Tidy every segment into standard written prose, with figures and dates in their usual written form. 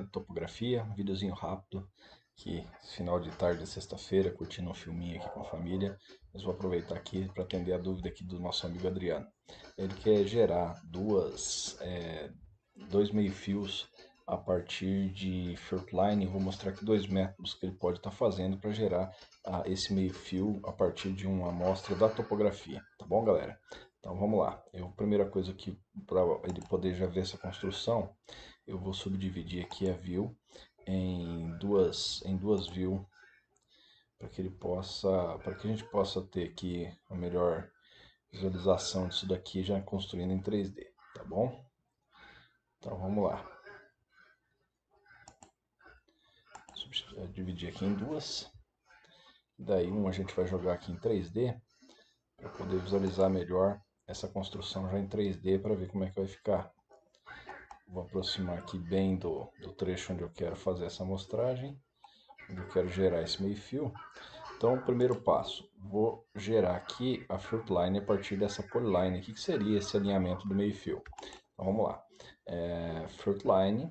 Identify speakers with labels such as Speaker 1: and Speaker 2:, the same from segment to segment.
Speaker 1: de topografia, um videozinho rápido, que final de tarde de sexta-feira, curtindo um filminho aqui com a família. Mas vou aproveitar aqui para atender a dúvida aqui do nosso amigo Adriano. Ele quer gerar dois meio-fios a partir de shortline. Eu vou mostrar aqui dois métodos que ele pode estar fazendo para gerar esse meio-fio a partir de uma amostra da topografia. Tá bom, galera? Então vamos lá. Primeira coisa aqui, para ele poder já ver essa construção, eu vou subdividir aqui a view em duas views para que a gente possa ter aqui a melhor visualização disso daqui já construindo em 3D, tá bom? Então vamos lá. Dividir aqui em duas. Daí a gente vai jogar aqui em 3D para poder visualizar melhor essa construção já em 3D para ver como é que vai ficar. Vou aproximar aqui bem do trecho onde eu quero fazer essa amostragem, onde eu quero gerar esse meio fio. Então, o primeiro passo, vou gerar aqui a shortline a partir dessa polyline aqui, que seria esse alinhamento do meio fio. Então, vamos lá. Shortline,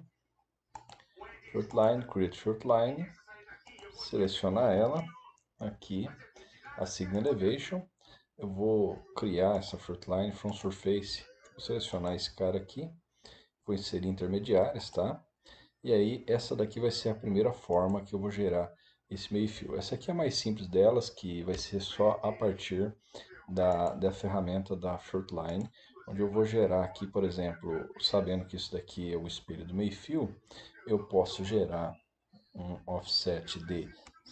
Speaker 1: create shortline, selecionar ela aqui, assign elevation. Eu vou criar essa shortline from surface, vou selecionar esse cara aqui, vou inserir intermediárias, tá? E aí, essa daqui vai ser a primeira forma que eu vou gerar esse meio fio. Essa aqui é a mais simples delas, que vai ser só a partir da ferramenta da shortline, onde eu vou gerar aqui, por exemplo, sabendo que isso daqui é o espelho do meio fio, eu posso gerar um offset de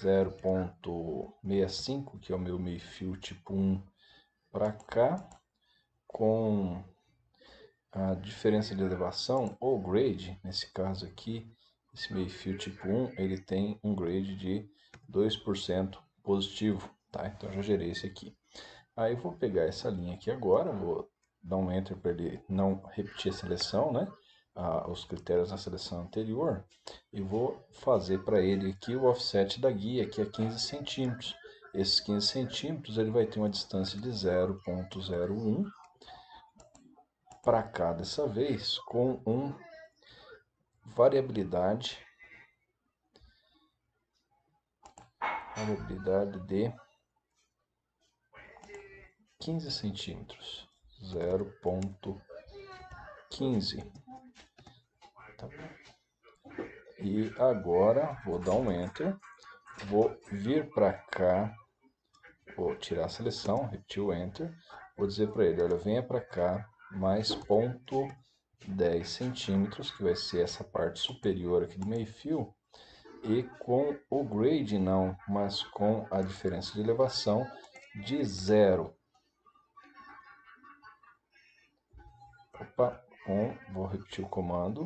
Speaker 1: 0.65, que é o meu meio fio tipo 1 para cá, com a diferença de elevação ou grade, nesse caso aqui, esse meio fio tipo 1, ele tem um grade de 2% positivo, tá? Então já gerei esse aqui. Aí eu vou pegar essa linha aqui agora, vou dar um Enter para ele não repetir a seleção, né? Os critérios da seleção anterior, e vou fazer para ele aqui o offset da guia, que é 15 centímetros. Esses 15 centímetros ele vai ter uma distância de 0.01 para cá dessa vez, com variabilidade de 15 centímetros, 0.15. Tá bom? E agora vou dar um Enter, vou vir para cá, vou tirar a seleção, repetir o Enter, vou dizer para ele, olha, venha para cá mais 0.10 centímetros, que vai ser essa parte superior aqui do meio fio, e com o grade não, mas com a diferença de elevação de 0. Opa, vou repetir o comando.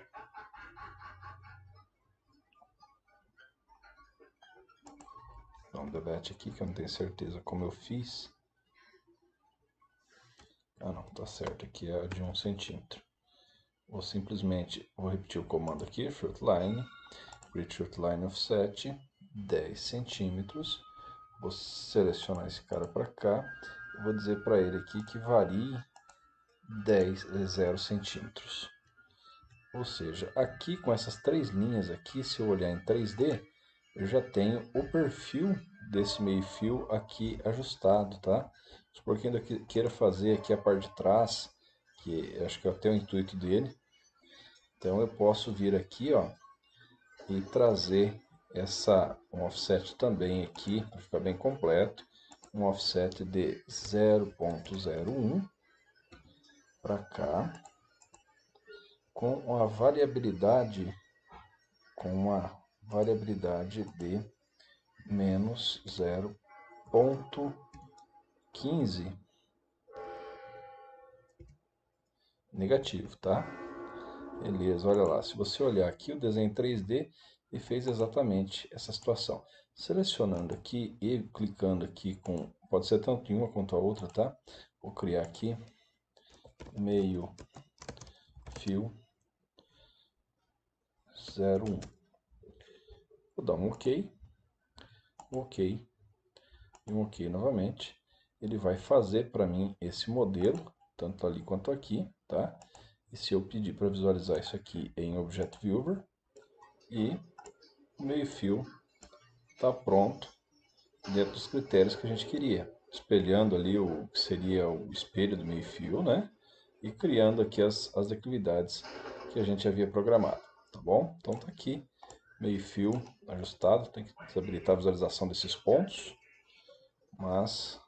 Speaker 1: Dá um delete aqui que eu não tenho certeza como eu fiz. Ah não, tá certo, aqui é de 1 centímetro. Vou repetir o comando aqui, shortline, create shortline offset, 10 centímetros. Vou selecionar esse cara para cá. Vou dizer para ele aqui que varie 0 centímetros. Ou seja, aqui com essas três linhas aqui, se eu olhar em 3D, eu já tenho o perfil desse meio fio aqui ajustado, tá? Porque ainda queira fazer aqui a parte de trás, que acho que é até o intuito dele. Então eu posso vir aqui, ó, e trazer um offset também aqui, para ficar bem completo, um offset de 0.01 para cá, com uma variabilidade de menos 0.15 negativo, tá? Beleza, olha lá, se você olhar aqui o desenho 3D, ele fez exatamente essa situação. Selecionando aqui e clicando aqui pode ser tanto em uma quanto a outra, tá? Vou criar aqui meio fio 01. Vou dar um OK, um OK e um OK novamente. Ele vai fazer para mim esse modelo, tanto ali quanto aqui, tá? E se eu pedir para visualizar isso aqui em Object Viewer, E o meio-fio está pronto dentro dos critérios que a gente queria, espelhando ali o que seria o espelho do meio-fio, né? E criando aqui as declividades que a gente havia programado, tá bom? Então tá aqui, meio-fio ajustado, tem que desabilitar a visualização desses pontos, mas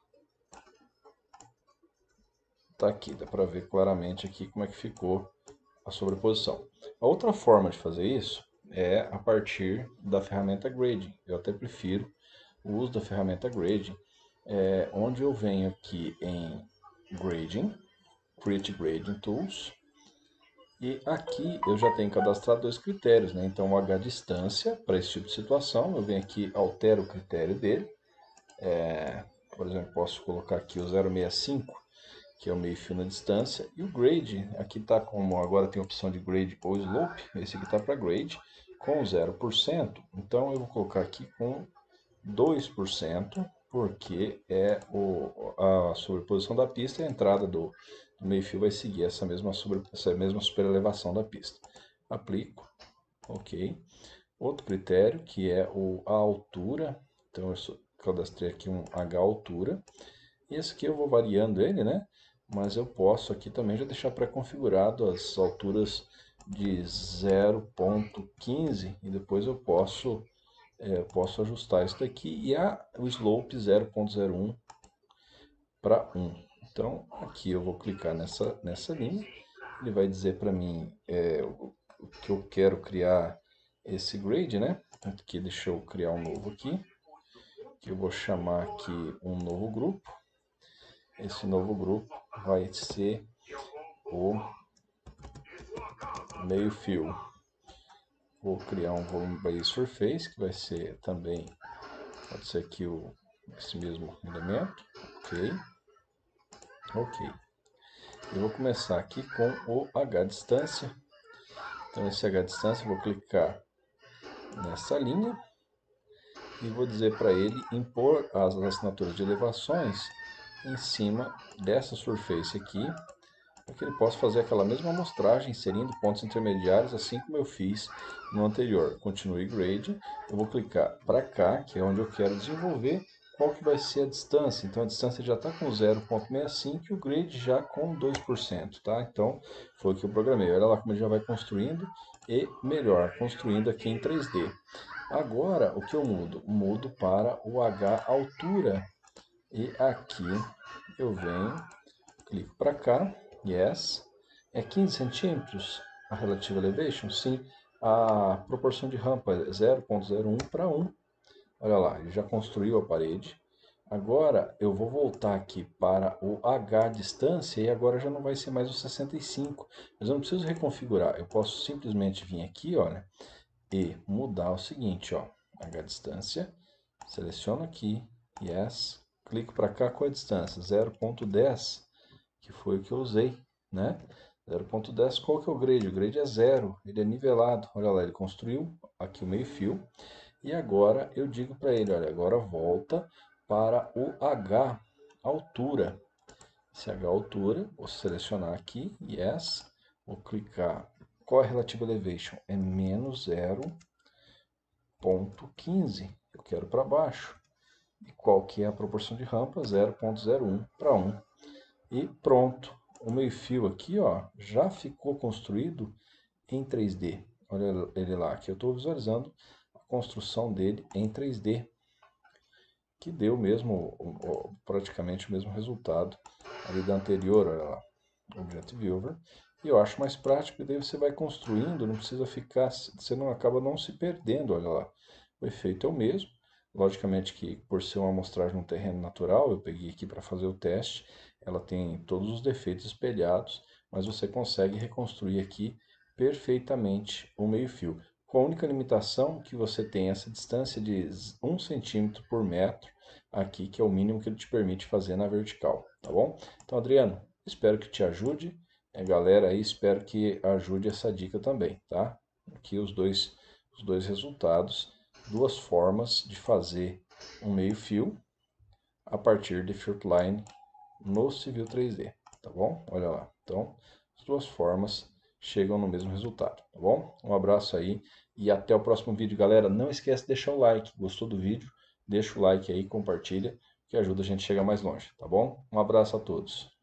Speaker 1: tá aqui, dá para ver claramente aqui como é que ficou a sobreposição. A outra forma de fazer isso é a partir da ferramenta Grading. Eu até prefiro o uso da ferramenta Grading, onde eu venho aqui em Grading, Create Grading Tools, e aqui eu já tenho cadastrado dois critérios, né? Então o H distância para esse tipo de situação, eu venho aqui, altero o critério dele, por exemplo, posso colocar aqui o 0,65, que é o meio-fio na distância, e o grade, aqui está como agora tem a opção de grade ou slope, esse aqui está para grade, com 0%, então eu vou colocar aqui com 2%, porque é a sobreposição da pista e a entrada do meio-fio vai seguir essa mesma superelevação da pista. Aplico, ok. Outro critério que é a altura, então eu cadastrei aqui um H altura, e esse aqui eu vou variando ele, né? Mas eu posso aqui também já deixar pré-configurado as alturas de 0,15 e depois eu posso ajustar isso daqui e o slope 0,01 para 1. Então aqui eu vou clicar nessa linha, ele vai dizer para mim o que eu quero criar esse grade, né? Aqui deixa eu criar um novo aqui, que eu vou chamar aqui um novo grupo. Esse novo grupo vai ser o meio-fio. Vou criar um volume base surface, que vai ser também, pode ser aqui esse mesmo elemento, ok. Ok. Eu vou começar aqui com o H distância. Então esse H distância eu vou clicar nessa linha e vou dizer para ele impor as assinaturas de elevações em cima dessa surface aqui, para que ele possa fazer aquela mesma amostragem, inserindo pontos intermediários, assim como eu fiz no anterior. Continue Grade, eu vou clicar para cá, que é onde eu quero desenvolver qual que vai ser a distância. Então a distância já está com 0,65 e o Grade já com 2%, tá? Então foi o que eu programei. Olha lá como ele já vai construindo e melhor, construindo aqui em 3D. Agora, o que eu mudo? Mudo para o H altura. E aqui eu venho, clico para cá, yes. É 15 centímetros a relative elevation? Sim. A proporção de rampa é 0,01 para 1. Olha lá, ele já construiu a parede. Agora eu vou voltar aqui para o H distância e agora já não vai ser mais o 65. Mas eu não preciso reconfigurar, eu posso simplesmente vir aqui, olha, e mudar o seguinte, ó, H distância, seleciono aqui, yes, clico para cá com a distância, 0,10, que foi o que eu usei, né? 0,10, qual que é o grade? O grade é 0, ele é nivelado, olha lá, ele construiu aqui o meio fio, e agora eu digo para ele, olha, agora volta para o H altura. Esse H altura, vou selecionar aqui, yes, vou clicar, qual é a relative elevation? É menos 0,15, eu quero para baixo. E qual que é a proporção de rampa? 0,01 para 1. E pronto, o meio-fio aqui, ó, já ficou construído em 3D. Olha ele lá, aqui eu estou visualizando a construção dele em 3D, que deu mesmo praticamente o mesmo resultado ali da anterior, olha lá, Object Viewer. E eu acho mais prático, e daí você vai construindo, não precisa ficar, você não acaba não se perdendo, olha lá. O efeito é o mesmo. Logicamente que por ser uma amostragem no terreno natural, eu peguei aqui para fazer o teste, ela tem todos os defeitos espelhados, mas você consegue reconstruir aqui perfeitamente o meio-fio. Com a única limitação que você tem essa distância de 1 centímetro por metro aqui, que é o mínimo que ele te permite fazer na vertical, tá bom? Então, Adriano, espero que te ajude. Galera, aí espero que ajude essa dica também, tá? Aqui os dois resultados, duas formas de fazer um meio-fio a partir de Filtline no Civil 3D, tá bom? Olha lá. Então, as duas formas chegam no mesmo resultado, tá bom? Um abraço aí e até o próximo vídeo, galera. Não esquece de deixar o like. Gostou do vídeo? Deixa o like aí, compartilha, que ajuda a gente a chegar mais longe, tá bom? Um abraço a todos.